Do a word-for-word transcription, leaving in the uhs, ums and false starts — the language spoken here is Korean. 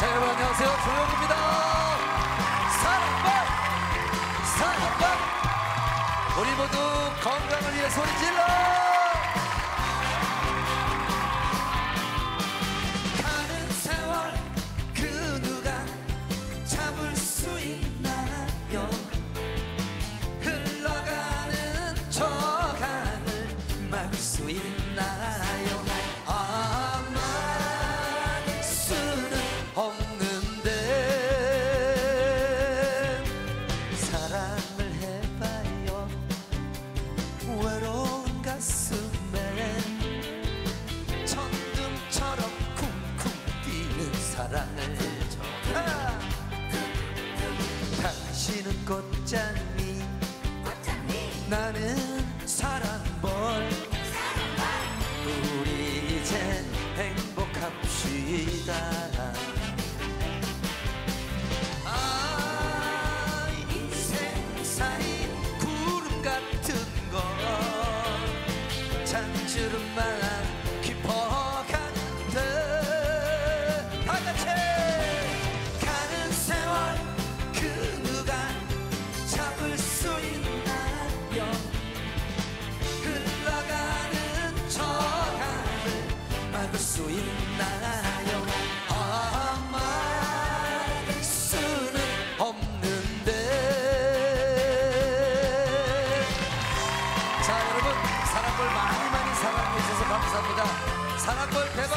여러분 안녕하세요. 조용입니다. 사랑방 사랑방 우리 모두 건강을 위해 소리 질러. 가는 세월 그 누가 잡을 수 있나요? 흘러가는 저 강을 막을 수 있나요? 아마 수는 없는데 사랑을 해봐요. 외로운 가슴에 천둥처럼 쿵쿵 뛰는 사랑을 아! 당신은 꽃장미, 나는 사랑벌. 우리 이젠 행복합시다. 아, 인생 사이 구름 같은 건 잔주름만 깊어가는데 다같이 가는 세월 그 누가 잡을 수 있나요? 흘러가는 저 강을 막을 수 있나요? 아마 수는 없는데. 자 여러분, 사랑벌 많이 많이 사랑해 주셔서 감사합니다. 사랑벌